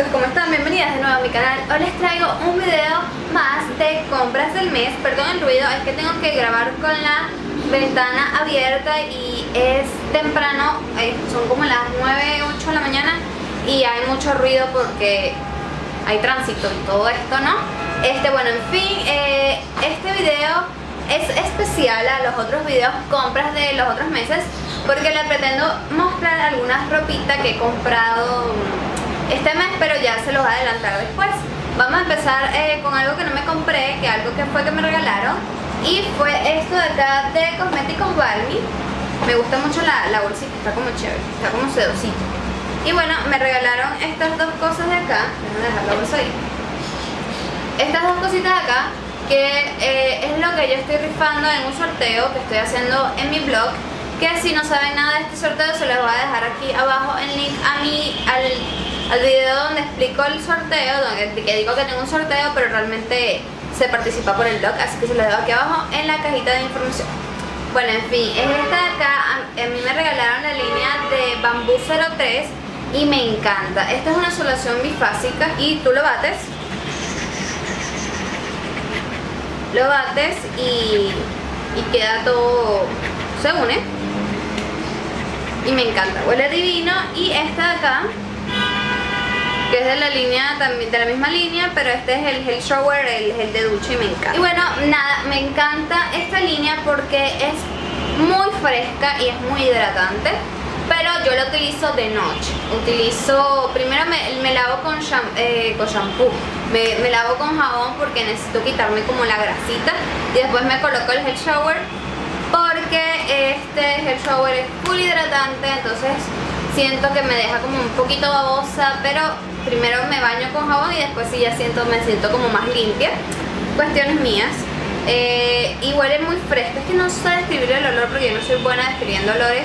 chicas, ¿cómo están? Bienvenidas de nuevo a mi canal. Hoy les traigo un video más de compras del mes. Perdón el ruido, es que tengo que grabar con la ventana abierta y es temprano, son como las 9, 8 de la mañana y hay mucho ruido porque hay tránsito y todo esto, ¿no? Bueno, en fin, este video es especial a los otros videos compras de los otros meses porque le pretendo mostrar algunas ropitas que he comprado este mes, pero ya se los voy a adelantar después. Vamos a empezar con algo que no me compré, que algo que fue que me regalaron, y fue esto de acá de Cosméticos Balmy. Me gusta mucho la bolsita, está como chévere, está como sedosito. Y bueno, me regalaron estas dos cosas de acá. Déjame dejar la bolsa ahí. Estas dos cositas de acá, que es lo que yo estoy rifando en un sorteo que estoy haciendo en mi blog. Que si no saben nada de este sorteo, se les voy a dejar aquí abajo el link al video donde explico el sorteo, que digo que tengo un sorteo, pero realmente se participa por el blog, así que se los dejo aquí abajo en la cajita de información. Bueno, en fin, es esta de acá. A mí me regalaron la línea de Bamboo 03 y me encanta. Esta es una solución bifásica y tú lo bates y queda todo, se une. Y me encanta, huele divino. Y esta de acá, que es de la línea, también de la misma línea, pero este es el Gel Shower, el gel de ducha, y me encanta. Y bueno, nada, me encanta esta línea porque es muy fresca y es muy hidratante, pero yo la utilizo de noche. Primero me lavo con shampoo, me lavo con jabón porque necesito quitarme como la grasita, y después me coloco el Gel Shower porque este Gel Shower es full hidratante, entonces siento que me deja como un poquito babosa, pero primero me baño con jabón y después sí ya me siento como más limpia. Cuestiones mías. Y huele muy fresco. Es que no sé describir el olor porque yo no soy buena describiendo olores,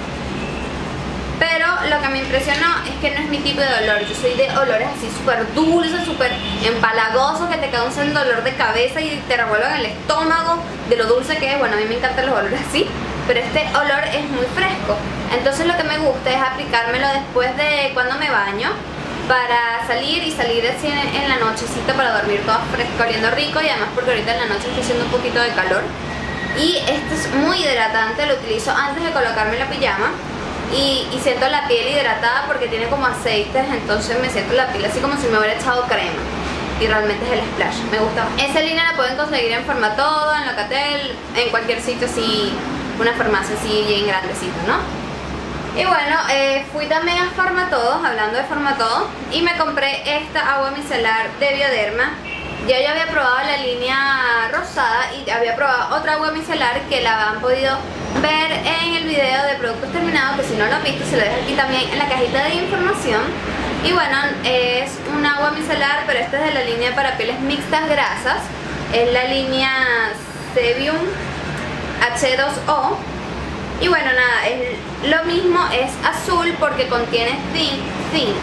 pero lo que me impresionó es que no es mi tipo de olor. Yo soy de olores así súper dulces, súper empalagosos, que te causan dolor de cabeza y te revuelven el estómago de lo dulce que es. Bueno, a mí me encantan los olores así, pero este olor es muy fresco. Entonces lo que me gusta es aplicármelo después de cuando me baño, para salir así en la nochecita, para dormir toda fresca, oliendo rico. Y además porque ahorita en la noche está haciendo un poquito de calor. Y este es muy hidratante, lo utilizo antes de colocarme la pijama. Y siento la piel hidratada porque tiene como aceites, entonces me siento la piel así como si me hubiera echado crema. Y realmente es el splash, me gusta. Esa línea la pueden conseguir en Formatodo, en Locatel, en cualquier sitio así, una farmacia así bien grandecita, ¿no? Y bueno, fui también a Formatodo, hablando de Formatodo, y me compré esta agua micelar de Bioderma. Ya había probado la línea rosada y había probado otra agua micelar que la han podido ver en el video de productos terminados, que si no lo han visto se lo dejo aquí también en la cajita de información. Y bueno, es un agua micelar, pero esta es de la línea para pieles mixtas grasas. Es la línea Sebium H2O. Y bueno, nada, es lo mismo, es azul porque contiene zinc,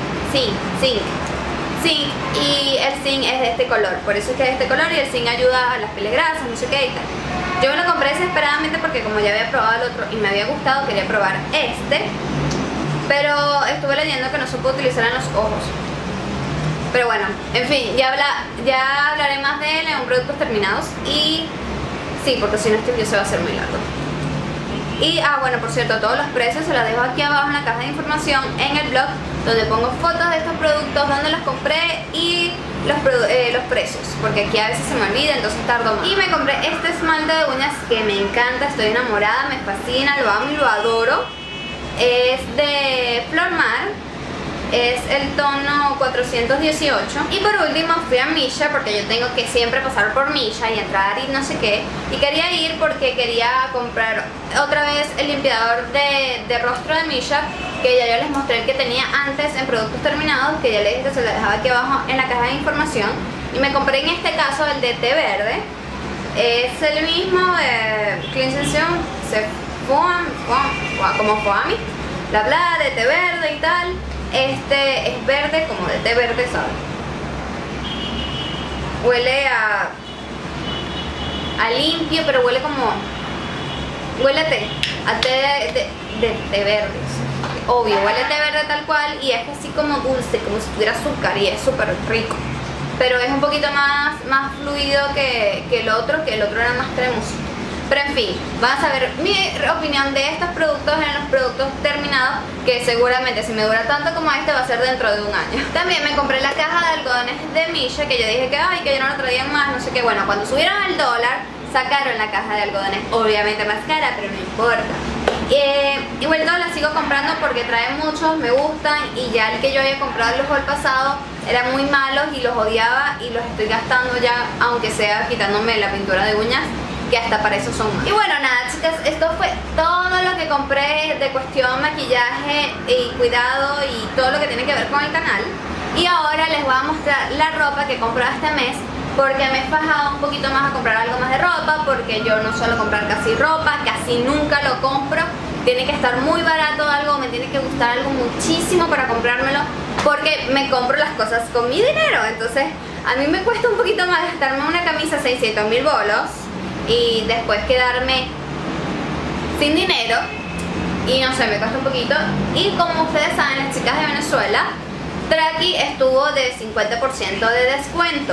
y el zinc es de este color, por eso es que es de este color, y el zinc ayuda a las pieles grasas, no sé qué y tal. Yo me lo compré desesperadamente porque como ya había probado el otro y me había gustado, quería probar este, pero estuve leyendo que no se puede utilizar en los ojos. Pero bueno, en fin, ya hablaré más de él en productos terminados. Y sí, porque si no este video se va a hacer muy largo. Y bueno, por cierto, todos los precios se los dejo aquí abajo en la caja de información, en el blog, donde pongo fotos de estos productos, donde los compré y los precios, porque aquí a veces se me olvida, entonces tardo más. Y me compré este esmalte de uñas que me encanta, estoy enamorada, me fascina, lo amo y lo adoro. Es de Flor Mar, es el tono 418. Y por último fui a Misha, porque yo tengo que siempre pasar por Misha y entrar y no sé qué. Y quería ir porque quería comprar otra vez el limpiador de rostro de Misha, que ya yo les mostré el que tenía antes en productos terminados, que ya les dije que se lo dejaba aquí abajo en la caja de información. Y me compré en este caso el de té verde. Es el mismo de Clean Sensation, como Foami, bla bla, de té verde y tal. Este es verde, como de té verde, ¿sabes? Huele a limpio, pero huele a té, de té verde. obvio, huele té verde tal cual y es así como dulce, como si tuviera azúcar y es súper rico. Pero es un poquito más fluido que el otro era más cremoso. Pero en fin, vamos a ver mi opinión de estos productos en los productos terminados, que seguramente si me dura tanto como este va a ser dentro de un año. También me compré la caja de algodones de Misha, que yo dije que ay, que yo no lo traían más, no sé qué. Bueno, cuando subieron el dólar, sacaron la caja de algodones, obviamente más cara, pero no importa. Igual no la sigo comprando porque trae muchos, me gustan, y ya el que yo había comprado el haul pasado eran muy malos y los odiaba y los estoy gastando ya, aunque sea quitándome la pintura de uñas, que hasta para eso son malos. Y bueno, nada chicas, esto fue todo lo que compré de cuestión maquillaje y cuidado y todo lo que tiene que ver con el canal. Y ahora les voy a mostrar la ropa que compré este mes, porque me he fajado un poquito más a comprar algo más de ropa, porque yo no suelo comprar casi ropa, casi nunca lo compro. Tiene que estar muy barato algo, me tiene que gustar algo muchísimo para comprármelo, porque me compro las cosas con mi dinero. Entonces a mí me cuesta un poquito más gastarme una camisa 600.000 bolos y después quedarme sin dinero, y no sé, me cuesta un poquito. Y como ustedes saben, las chicas de Venezuela, Traki estuvo de 50% de descuento.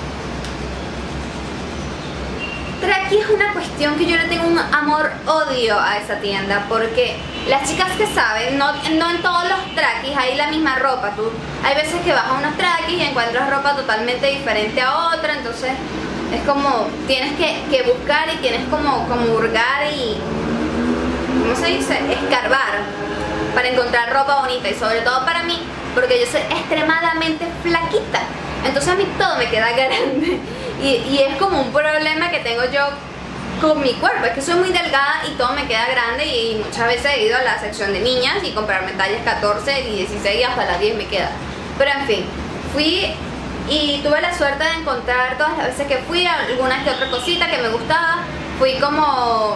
Traki es una cuestión que yo le tengo un amor-odio a esa tienda, porque las chicas que saben, no en todos los Trakis hay la misma ropa. Hay veces que vas a unos Trakis y encuentras ropa totalmente diferente a otra, entonces es como, tienes que buscar y tienes como hurgar y, ¿cómo se dice? Escarbar para encontrar ropa bonita, y sobre todo para mí, porque yo soy extremadamente flaquita, entonces a mí todo me queda grande. Y es como un problema que tengo yo con mi cuerpo, es que soy muy delgada y todo me queda grande, y muchas veces he ido a la sección de niñas y comprarme tallas 14 y 16 y hasta las 10 me queda. Pero en fin, fui y tuve la suerte de encontrar todas las veces que fui alguna que otra cosita que me gustaba. Fui como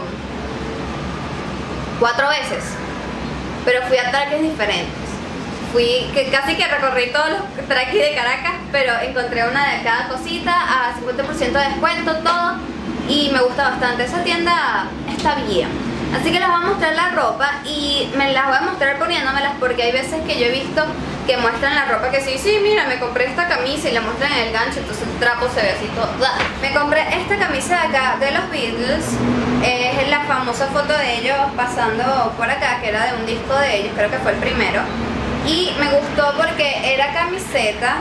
4 veces, pero fui a Trakis diferentes. Casi que recorrí todos los Trakis de Caracas, pero encontré una de cada cosita a 50% de descuento, todo, y me gusta bastante. Esa tienda está bien. Así que les voy a mostrar la ropa y me las voy a mostrar poniéndomelas, porque hay veces que yo he visto que muestran la ropa que sí, mira, me compré esta camisa, y la muestran en el gancho, entonces el trapo se ve así todo. Me compré esta camisa de acá de los Beatles, es la famosa foto de ellos pasando por acá, que era de un disco de ellos, creo que fue el primero. Y me gustó porque era camiseta,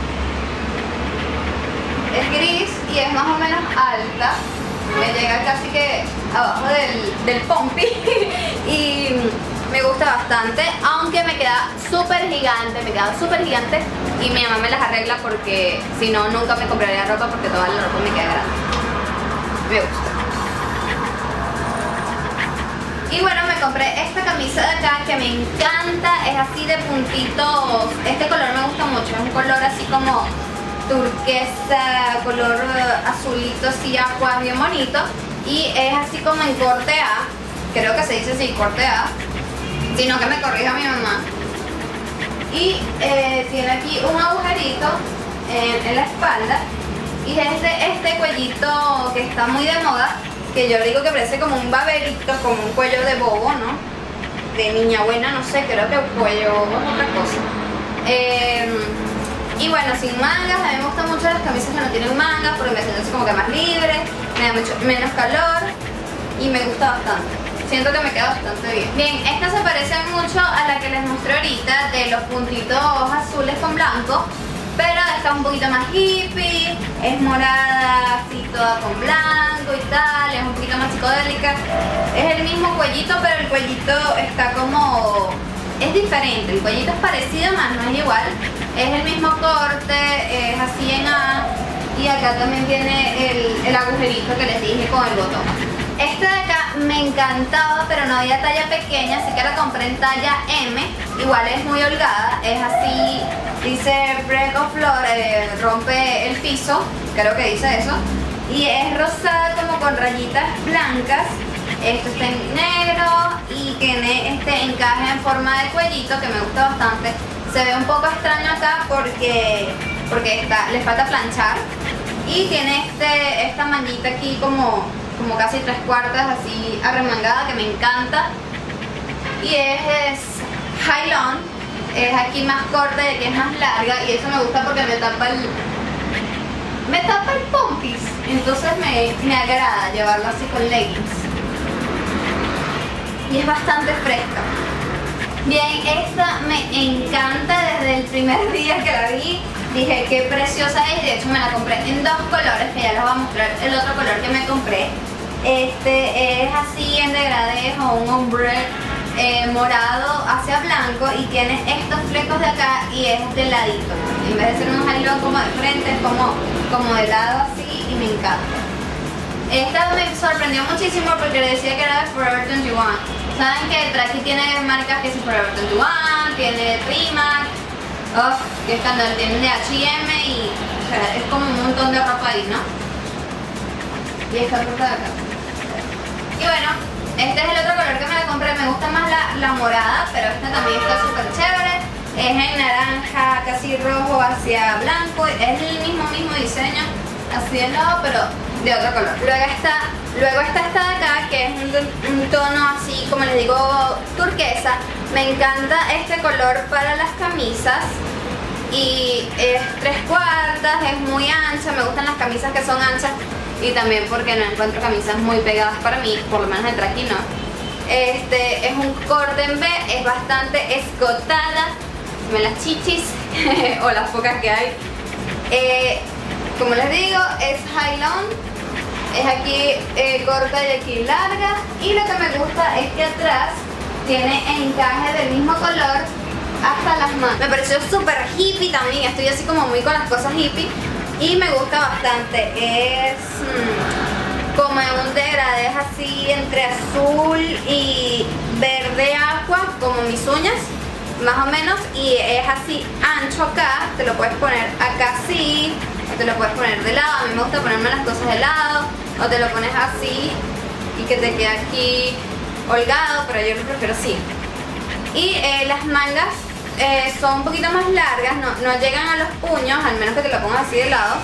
es gris y es más o menos alta, me llega casi que abajo del pompi y me gusta bastante, aunque me queda súper gigante, y mi mamá me las arregla porque si no nunca me compraría ropa, porque toda la ropa me queda grande. Me gusta. Y bueno, me compré esta camisa de acá que me encanta, es así de puntitos. Este color me gusta mucho, es un color así como turquesa, color azulito, así agua, bien bonito. Y es así como en corte A, creo que se dice así, corte A, sino que me corrija mi mamá. Y tiene aquí un agujerito en la espalda, y es de este cuellito que está muy de moda, que yo digo que parece como un baberito, como un cuello de bobo, ¿no? De niña buena, no sé, creo que cuello bobo es otra cosa. Y bueno, sin mangas. A mí me gustan mucho las camisas que no tienen mangas, porque me siento así como que más libre, me da mucho menos calor y me gusta bastante. Siento que me queda bastante bien. Bien, esta se parece mucho a la que les mostré ahorita, de los puntitos azules con blanco, pero esta es un poquito más hippie, es morada así toda con blanco y tal, es un poquito más psicodélica. Es el mismo cuellito, pero el cuellito está como... es diferente, el cuellito es parecido, más no es igual. Es el mismo corte, es así en A, y acá también tiene el agujerito que les dije con el botón. Esta de acá me encantaba, pero no había talla pequeña, así que la compré en talla M. Igual es muy holgada, es así, dice break of floor, rompe el piso, creo que dice eso. Y es rosada como con rayitas blancas. Esto está en negro y tiene este encaje en forma de cuellito que me gusta bastante. Se ve un poco extraño acá porque le falta planchar. Y tiene esta manguita aquí como casi 3/4 así arremangada, que me encanta. Y es high-long, es aquí más corta y aquí es más larga, y eso me gusta porque me tapa el pompis, entonces me agrada llevarlo así con leggings. Y es bastante fresca. Bien, esta me encanta desde el primer día que la vi. Dije qué preciosa es, de hecho me la compré en dos colores, que ya les voy a mostrar el otro color que me compré. Este es así en degradé o un ombre morado hacia blanco y tiene estos flecos de acá y es de ladito. En vez de ser un high-low como de frente, es como de lado así y me encanta. Esta me sorprendió muchísimo porque decía que era de Forever 21. Saben que Traki tiene marcas que es Forever 21, tiene Primark, que escándalo, tienen de H&M y o sea, es como un montón de ropa ahí, ¿no? Y esta ropa de acá. Y bueno, este es el otro color que me la compré, me gusta más la morada, pero esta también está súper chévere. Es en naranja, casi rojo hacia blanco, es el mismo diseño, así de lado, pero de otro color. Luego está esta de acá, que es un tono así, como les digo, turquesa. Me encanta este color para las camisas y es 3/4, es muy ancha, me gustan las camisas que son anchas y también porque no encuentro camisas muy pegadas para mí, por lo menos de Traki no. Este es un corte en B, es bastante escotada, me las chichis o las pocas que hay. Como les digo, es high-long, es aquí corta y aquí larga, y lo que me gusta es que atrás tiene encaje del mismo color hasta las manos. Me pareció súper hippie también, estoy así como muy con las cosas hippie y me gusta bastante. Es como en un degradé así entre azul y verde agua, como mis uñas más o menos, y es así ancho acá, te lo puedes poner acá así, o te lo puedes poner de lado. A mí me gusta ponerme las cosas de lado, o te lo pones así y que te quede aquí holgado, pero yo lo prefiero así. Y las mangas son un poquito más largas, no llegan a los puños, al menos que te lo pongas así de lado.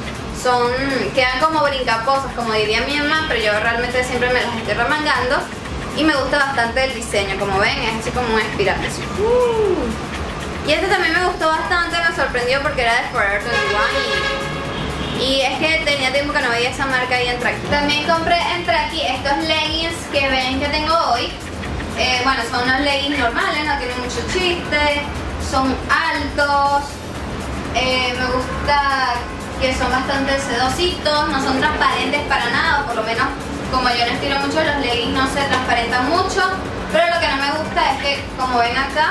Quedan como brincaposas, como diría mi mamá, pero yo realmente siempre me las estoy remangando. Y me gusta bastante el diseño, como ven, es así como una espiral. Y este también me gustó bastante, me sorprendió porque era de Forever 21 y es que tenía tiempo que no veía esa marca ahí en Traki. También compré en Traki estos leggings que ven que tengo hoy. Bueno, son unos leggings normales, no tienen mucho chiste, son altos, me gusta que son bastante sedositos, no son transparentes para nada, o por lo menos como yo no estiro mucho los leggings no se transparentan mucho, pero lo que no me gusta es que, como ven acá,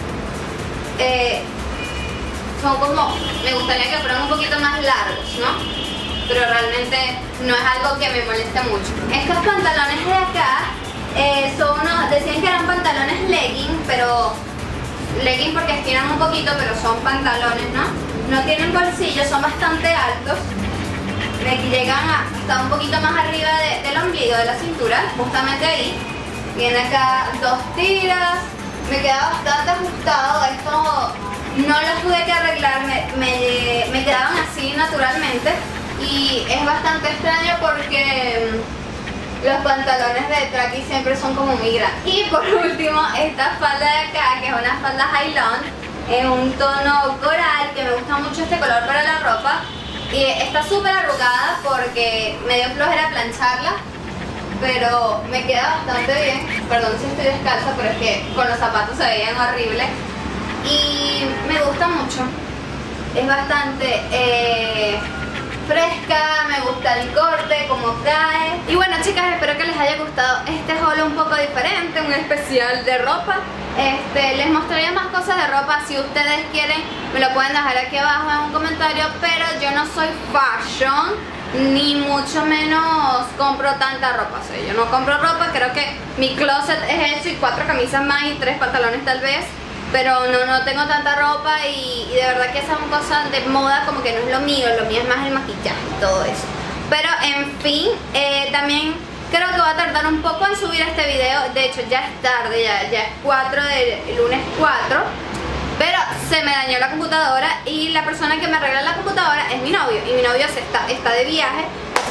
son como, me gustaría que fueran un poquito más largos, ¿no? Pero realmente no es algo que me moleste mucho. Estos pantalones de acá decían que eran pantalones legging, pero legging porque estiran un poquito, pero son pantalones, ¿no? No tienen bolsillos, son bastante altos. Llegan hasta un poquito más arriba del ombligo, de la cintura, justamente ahí. Viene acá 2 tiras, me queda bastante ajustado. Esto no lo tuve que arreglar, me quedaban así naturalmente. Y es bastante extraño porque los pantalones de Traki siempre son como muy grandes. Y por último, esta falda de acá, que es una falda high-long, en un tono coral, que me gusta mucho este color para la ropa. Y está súper arrugada porque me dio flojera plancharla, pero me queda bastante bien. Perdón si estoy descalza, pero es que con los zapatos se veían horribles. Y me gusta mucho. Es bastante fresca, me gusta el corte, como cae. Y bueno, chicas, espero que les haya gustado este haul un poco diferente, un especial de ropa. Les mostraría más cosas de ropa, si ustedes quieren me lo pueden dejar aquí abajo en un comentario, pero yo no soy fashion, ni mucho menos compro tanta ropa. O sea, yo no compro ropa, creo que mi closet es eso y 4 camisas más y 3 pantalones tal vez, pero no tengo tanta ropa y de verdad que esas son cosas de moda, como que no es lo mío es más el maquillaje y todo eso. Pero en fin, también creo que va a tardar un poco en subir este video. De hecho ya es tarde, ya es 4 del lunes 4, pero se me dañó la computadora y la persona que me arregla la computadora es mi novio, y mi novio está de viaje, entonces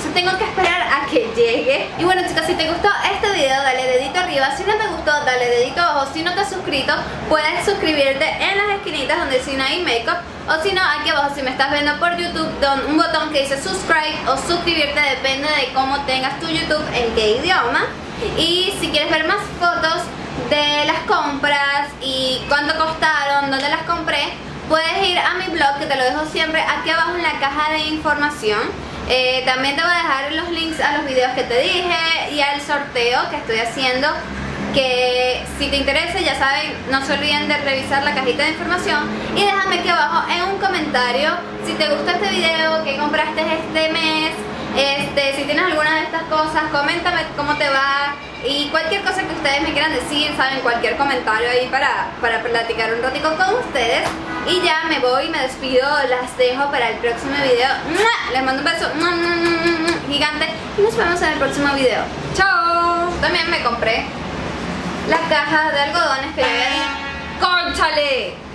entonces tengo que esperar a que llegue. Y bueno chicas, si te gustó este video dale dedito arriba, si no te gustó dale dedito abajo, si no te has suscrito puedes suscribirte en las esquinitas donde dice Naim Makeup, o si no aquí abajo si me estás viendo por YouTube un botón que dice subscribe o suscribirte, depende de cómo tengas tu YouTube, en qué idioma. Y si quieres ver más fotos de las compras y cuánto costaron, dónde las compré, puedes ir a mi blog que te lo dejo siempre aquí abajo en la caja de información. También te voy a dejar los links a los videos que te dije y al sorteo que estoy haciendo, que si te interesa ya saben, no se olviden de revisar la cajita de información y déjame aquí abajo en un comentario si te gustó este video, qué compraste este mes, si tienes alguna de estas cosas, coméntame cómo te va y cualquier cosa que ustedes me quieran decir, saben, cualquier comentario ahí para platicar un ratico con ustedes. Y ya me voy, me despido, las dejo para el próximo video. Les mando un beso gigante y nos vemos en el próximo video. ¡Chao! También me compré la caja de algodones que yo había dicho. ¡Cónchale!